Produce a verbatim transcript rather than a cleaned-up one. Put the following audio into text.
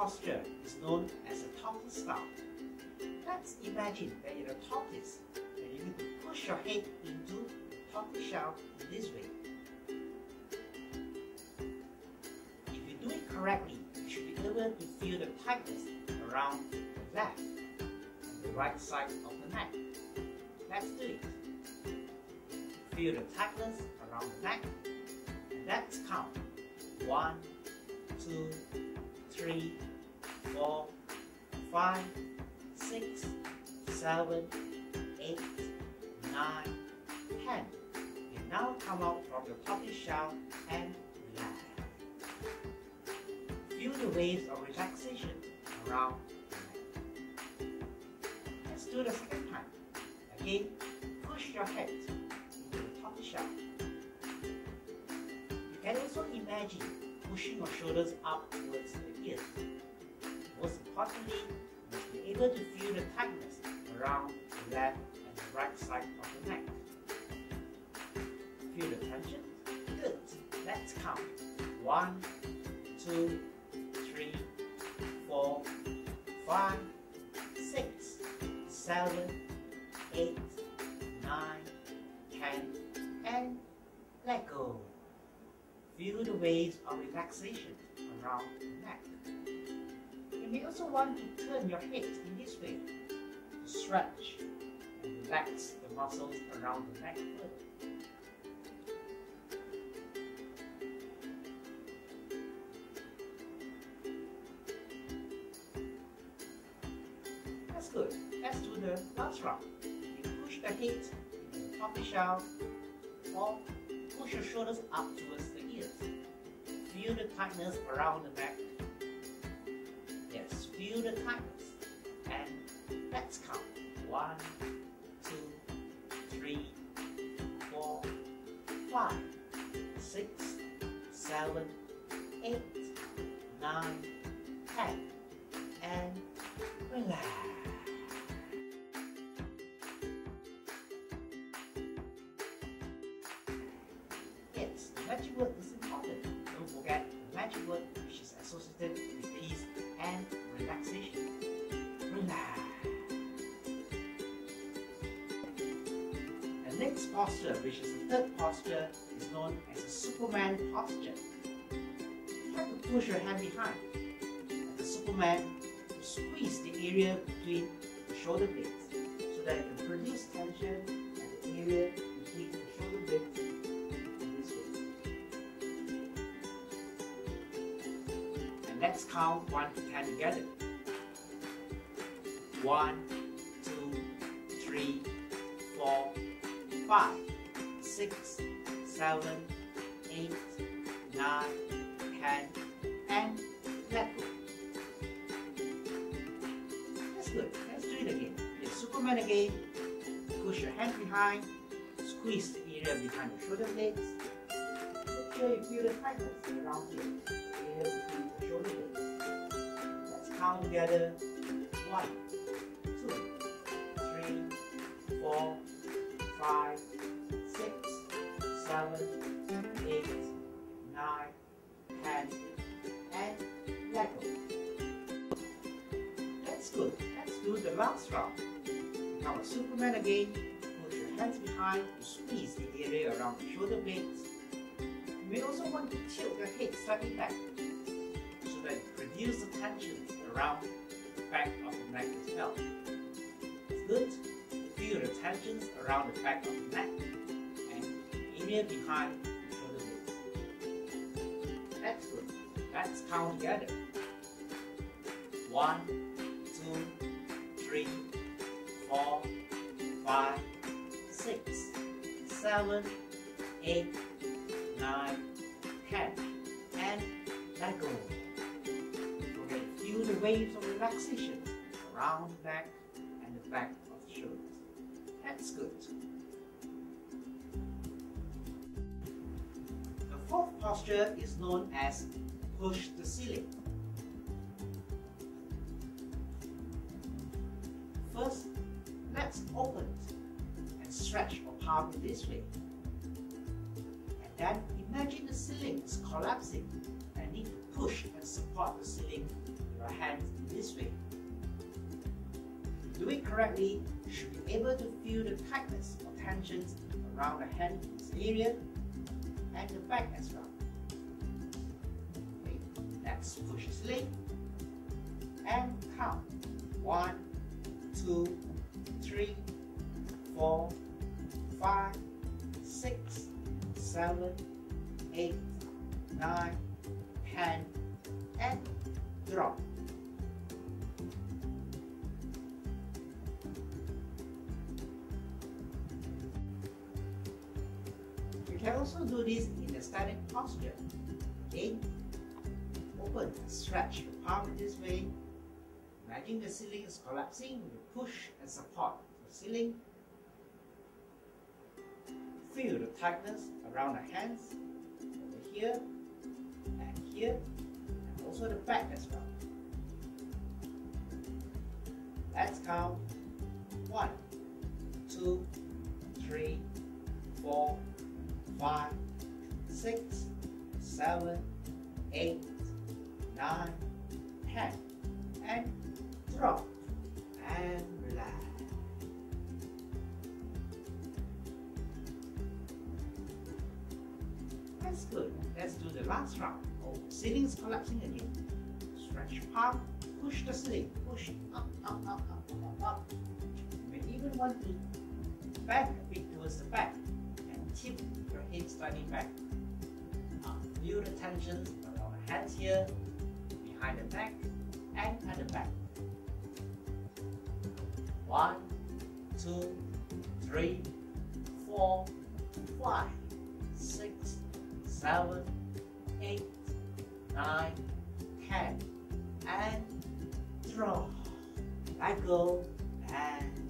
posture is known as a tortoise style. Let's imagine that you're a tortoise and you need to push your head into the tortoise shell in this way. If you do it correctly, you should be able to feel the tightness around the left and the right side of the neck. Let's do it. Feel the tightness around the neck, and let's count. One, two, three, four, five, six, seven, eight, nine, ten. You now come out from the tortoise shell and relax. Feel the waves of relaxation around the neck. Let's do the second time. Again, push your head into the tortoise shell. You can also imagine pushing your shoulders up towards the ears. Most importantly, you must be able to feel the tightness around the left and the right side of the neck. Feel the tension? Good. Let's count. One, two, three, four, five, six, seven, eight, nine, ten, and let go. Feel the waves of relaxation around the neck. You may also want to turn your head in this way to stretch and relax the muscles around the neck further. That's good. Let's do the last round. You push the head into the tortoise shell or push your shoulders up towards the ears. Feel the tightness around the neck. Yes, feel the tightness. And let's count. One, two, three, four, five, six, seven, eight, nine, ten, and relax. Yes, the magic word is important. Don't forget the magic word which is associated with peace and relaxation. Relax. The next posture, which is the third posture, is known as a Superman posture. Try to push your hand behind. Like a Superman, to squeeze the area between the shoulder blades so that you can produce tension at the area between the shoulder blades. Let's count one to ten together. One, two, three, four, five, six, seven, eight, nine, ten, and let go. That's good. Let's do it again. It's Superman again. Push your hand behind, squeeze the area behind the shoulder blades. Make sure you feel the tightness around here. Between the shoulder blades. Let's count together. One, two, three, four, five, six, seven, eight, nine, ten, and let go. That's good. Let's do the last round. Now a Superman again. Push your hands behind to squeeze the area around the shoulder blades. You may also want to tilt your head slightly back so that you produce the tension around the back of the neck as well. It's good to feel the tensions around the back of the neck and the area behind the shoulder blades. That's good. Let's count together. One, two, three, four, five, six, seven, eight, nine, ten, and let go. Don't forget to feel the waves of relaxation around the neck and the back of the shoulders. That's good. The fourth posture is known as push the ceiling. First, let's open and stretch your palm in this way. And then imagine the ceiling is collapsing and need to push and support the ceiling with your hands in this way. Do it correctly, you should be able to feel the tightness or tensions around the hand in this area and the back as well. Okay, let's push the ceiling and count. One, two, three, four, five, six, seven, eight, nine, ten, and drop. You can also do this in a static posture. Okay? Open and stretch your palm in this way. Imagine the ceiling is collapsing. You push and support the ceiling. Feel the tightness around the hands, over here, and here, and also the back as well. Let's count. One, two, three, four, five, six, seven, eight, nine, ten, and drop and relax. That's good. Let's do the last round. Oh, ceiling is collapsing again. Stretch your palm, push the ceiling, push up, up, up, up, up, up. You may even want to bend a bit towards the back and tip your head slightly back. Now, feel the tensions around the hands here, behind the neck, and at the back. One, two, three, four, five, six, seven, eight, nine, ten, and drop. Let go and